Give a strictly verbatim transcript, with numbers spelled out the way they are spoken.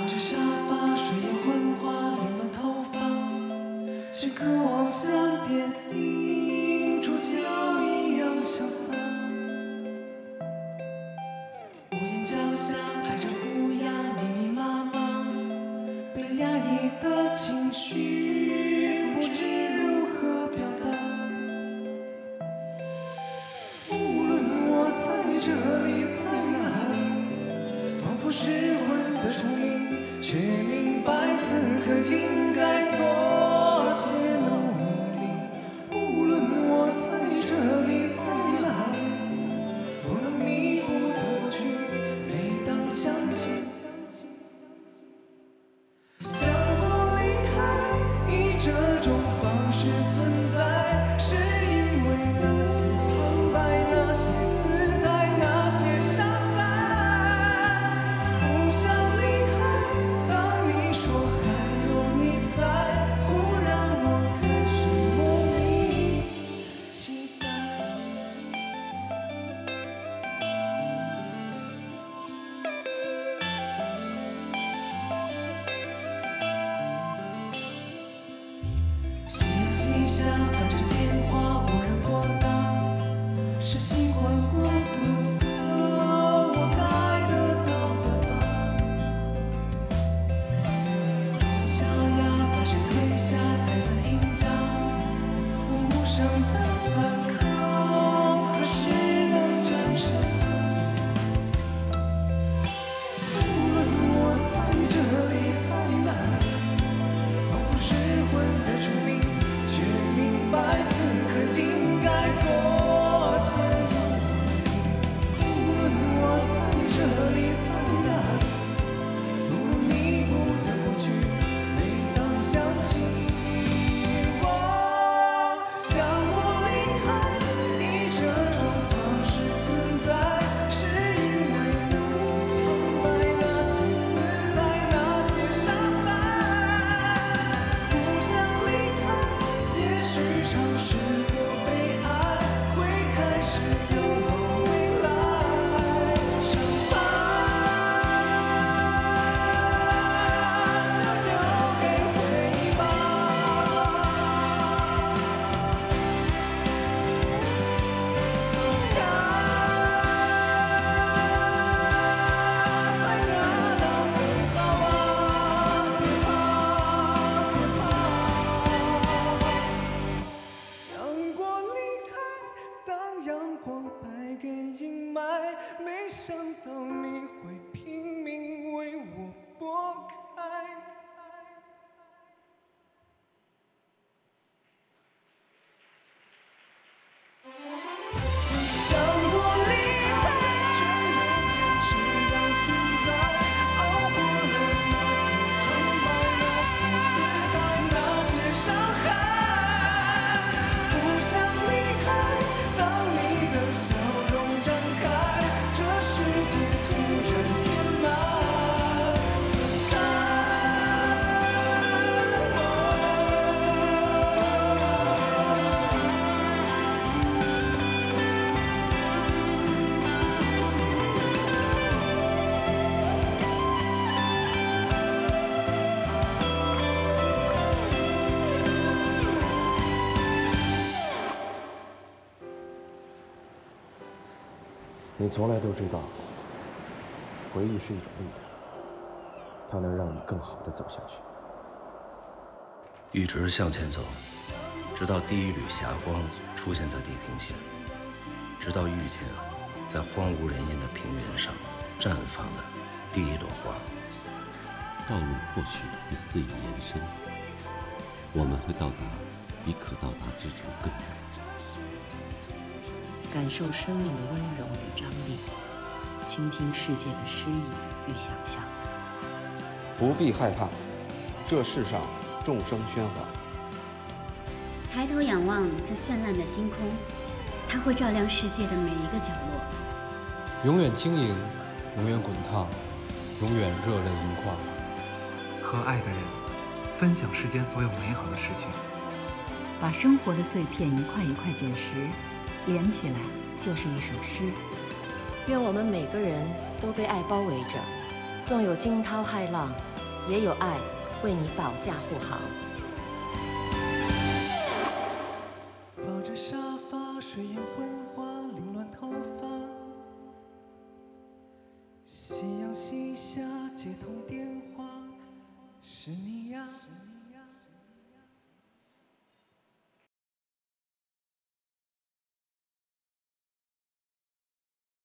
着沙发，睡眼昏花，凌乱头发，却渴望像电影主角一样潇洒。屋檐脚下排着乌鸦，密密麻麻，被压抑的情绪不知如何表达。无论我在这里，在哪里，仿佛失魂的重影，却明白此刻应该做些努力。无论我在这里，在哪里，不能弥补的过去，每当想起，想过离开，以这种方式存在，是因为那些旁白，那些姿态，那些伤害。不想离开，当你说还有你在，忽然我开始莫名期待。夕阳西下，翻着电话，无人拨打，是习惯孤独的我该得到的吧。独木桥呀，把谁推下才算赢家？我无声的反抗，何时能展示它？无论我在这里，在哪里，仿佛失魂的重影，却明白此刻应该做些努力。无论我在这里，在哪里，不能弥补的过去，每当想起，我想过离开，以这种方式存在，是因为那些旁白，那些姿态，那些伤害。不想离开，也许尝试过被爱，会开始有未来。伤疤就留给回忆吧。放下，才拿到更好啊！别怕，别怕。想过离开，当阳光败给阴霾，没想到你会拼命为我拨开。曾想过离开，却又坚持到现在，熬过了那些旁白，那些姿态，那些伤害。不想离开，当你的笑容展开，这世界突然填满色彩。 你从来都知道，回忆是一种力量，它能让你更好地走下去。 一直向前走，直到第一缕霞光出现在地平线，直到遇见在荒无人烟的平原上绽放的第一朵花。 道路或许会肆意延伸，我们会到达比可到达之处更远。 感受生命的温柔与张力，倾听世界的诗意与想象。 不必害怕，这世上众生喧哗。 抬头仰望这绚烂的星空，它会照亮世界的每一个角落。 永远轻盈，永远滚烫，永远热泪盈眶。 和爱的人分享世间所有美好的事情， 把生活的碎片一块一块捡拾，连起来就是一首诗。 愿我们每个人都被爱包围着，纵有惊涛骇浪， 也有爱为你保驾护航。 抱着沙发睡眼